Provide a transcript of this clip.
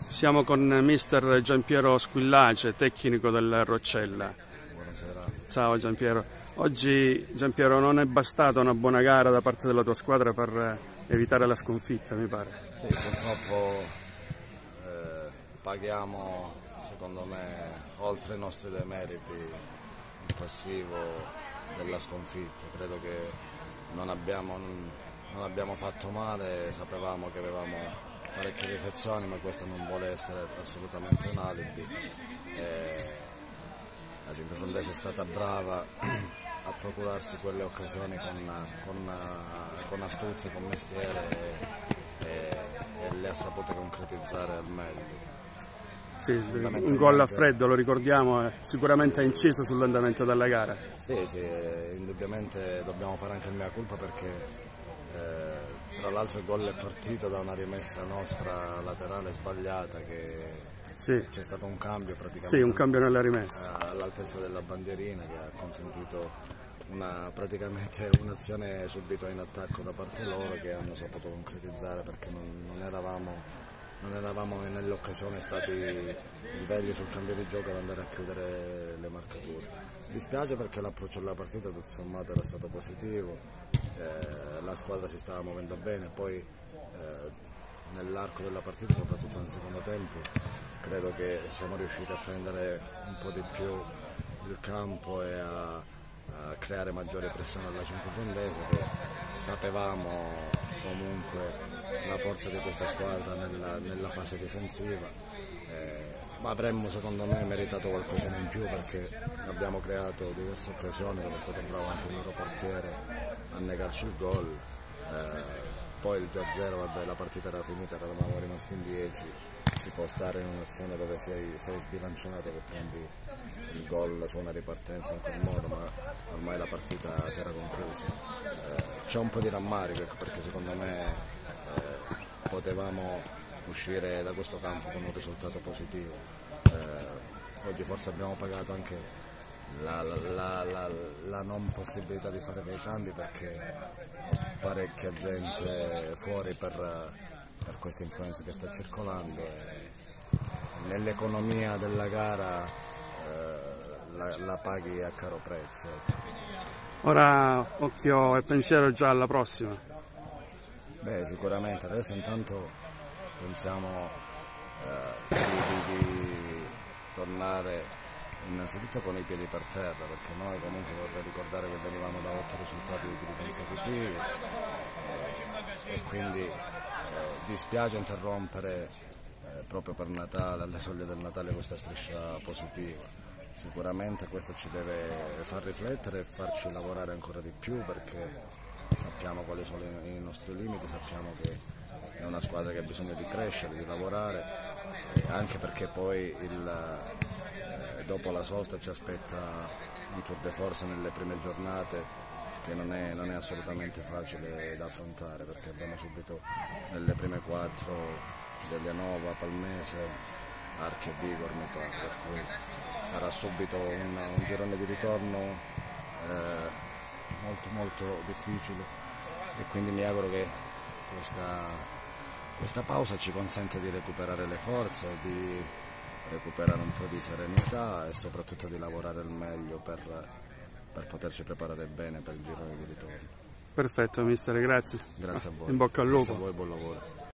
Siamo con mister Giampiero Squillace, tecnico del Roccella. Buonasera. Ciao Giampiero. Oggi Giampiero non è bastata una buona gara da parte della tua squadra per evitare la sconfitta, mi pare. Sì, purtroppo paghiamo, secondo me, oltre i nostri demeriti, il passivo della sconfitta. Credo che non abbiamo fatto male, sapevamo che avevamo parecchie difezioni, ma questo non vuole essere assolutamente un alibi. La Cinquefondese è stata brava a procurarsi quelle occasioni con astuzia, con mestiere e le ha sapute concretizzare al meglio. Sì, un gol a freddo, lo ricordiamo, sicuramente ha inciso sull'andamento della gara. Sì, indubbiamente dobbiamo fare anche il mea culpa perché tra l'altro il gol è partito da una rimessa nostra laterale sbagliata che sì. C'è stato un cambio praticamente. Sì, un cambio nella rimessa. All'altezza della bandierina che ha consentito praticamente un'azione subito in attacco da parte loro che hanno saputo concretizzare perché non eravamo nell'occasione stati svegli sul cambio di gioco ad andare a chiudere le marcature. Dispiace perché l'approccio alla partita tutto sommato era stato positivo, la squadra si stava muovendo bene, poi nell'arco della partita, soprattutto nel secondo tempo, credo che siamo riusciti a prendere un po' di più il campo e a creare maggiore pressione alla Cinquefondese, che sapevamo comunque la forza di questa squadra nella fase difensiva. Ma avremmo secondo me meritato qualcosa in più perché abbiamo creato diverse occasioni dove è stato bravo anche il loro portiere a negarci il gol. Poi il 2-0, vabbè, la partita era finita, eravamo rimasti in 10, si può stare in un'azione dove sei sbilanciato, che prendi il gol su una ripartenza in quel modo, ma ormai la partita si era conclusa. C'è un po' di rammarico perché secondo me potevamo uscire da questo campo con un risultato positivo. Oggi forse abbiamo pagato anche la non possibilità di fare dei cambi perché parecchia gente fuori per questa influenza che sta circolando e nell'economia della gara la paghi a caro prezzo. Ora occhio e pensiero già alla prossima. Beh, sicuramente adesso intanto pensiamo di tornare innanzitutto con i piedi per terra, perché noi comunque vorrei ricordare che venivamo da 8 risultati utili consecutivi e quindi dispiace interrompere proprio per Natale, alle soglie del Natale, questa striscia positiva. Sicuramente questo ci deve far riflettere e farci lavorare ancora di più perché sappiamo quali sono i nostri limiti, sappiamo che è una squadra che ha bisogno di crescere, di lavorare, anche perché poi dopo la sosta ci aspetta un tour de force nelle prime giornate che non è assolutamente facile da affrontare perché abbiamo subito nelle prime 4 Delianova, Palmese, Archi e Vigor mi pare, per cui sarà subito un girone di ritorno molto molto difficile e quindi mi auguro che questa pausa ci consente di recuperare le forze, di recuperare un po' di serenità e soprattutto di lavorare al meglio per poterci preparare bene per il girone di ritorno. Perfetto mister, grazie. Grazie a voi. In bocca al lupo. Grazie a voi, buon lavoro.